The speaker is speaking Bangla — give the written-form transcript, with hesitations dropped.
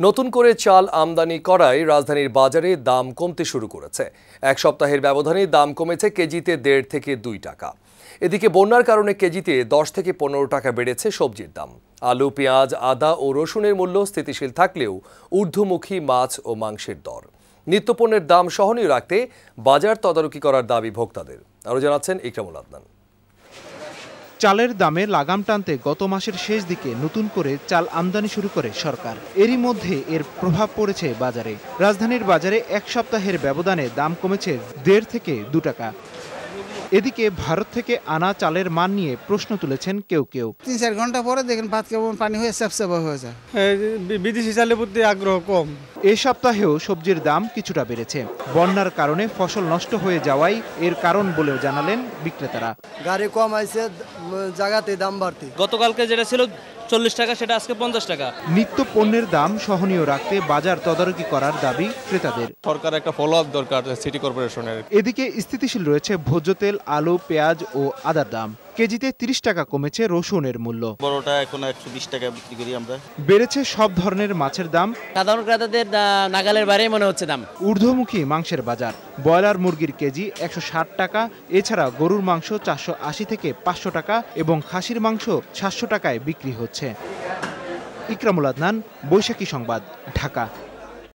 নতুন করে চাল আমদানি করায় রাজধানীর বাজারে দাম কমতে শুরু করেছে। এক সপ্তাহের ব্যবধানে দাম কমেছে কেজিতে 1.5 থেকে 2 টাকা। এদিকে বন্যার কারণে কেজিতে 10 থেকে 15 টাকা বেড়েছে সবজির দাম। আলু, পেঁয়াজ, আদা ও রসুনের মূল্য স্থিতিশীল থাকলেও ঊর্ধ্বমুখী মাছ ও মাংসের দর। নিত্যপণ্যের দাম সহনীয় রাখতে বাজার তদারকি করার দাবি ভোক্তাদের। আরও জানাচ্ছেন ইকরামুল আদনান। চালের দামে লাগাম টানতে গত মাসের শেষ দিকে নতুন করে চাল আমদানি শুরু করে সরকার। এরই মধ্যে এর প্রভাব পড়েছে বাজারে। রাজধানীর বাজারে এক সপ্তাহের ব্যবধানে দাম কমেছে 1.5 থেকে 2 টাকা। এদিকে ভারত থেকে আনা চালের মান নিয়ে প্রশ্ন তুলেছেন কেউ কেউ। 3-4 ঘন্টা পরে দেখেন ভাত কেমন পানি হয়ে স্যাপস্যাপা হয়ে যায়। বিদেশি চালের প্রতি আগ্রহ কম। এ সপ্তাহেও সবজির দাম কিছুটা বেড়েছে। বন্যার কারণে ফসল নষ্ট হয়ে যাওয়াই এর কারণ বলেও জানালেন বিক্রেতারা। গাড়ি কম আইছে, জায়গাতে দাম বাড়তি। গতকালকে যেটা ছিল 40 টাকা সেটা আজকে 50 টাকা। নিত্য পণ্যের দাম সহনীয় রাখতে বাজার তদারকি করার দাবি ক্রেতাদের। সরকার একটা ফলো আপ দরকার সিটি কর্পোরেশনের। এদিকে স্থিতিশীল রয়েছে ভোজ্য তেল, আলু, পেঁয়াজ ও আদার দাম। কেজিতে 30 টাকা কমেছে রসুনের মূল্য। বড়টা এখন 120 টাকা বিক্রি করি আমরা। বেড়েছে সব ধরনের মাছের দাম। সাধারণ ক্রেতাদের নাগালের বাইরে মনে হচ্ছে দাম। ঊর্ধ্বমুখী মাংসের বাজার। ব্রয়লার মুরগির কেজি 160 টাকা, এছাড়া গরুর মাংস 480 থেকে 500 টাকা এবং খাসির মাংস 700 টাকায় বিক্রি হচ্ছে। ইকরামুল আদনান, বৈশাখী সংবাদ, ঢাকা।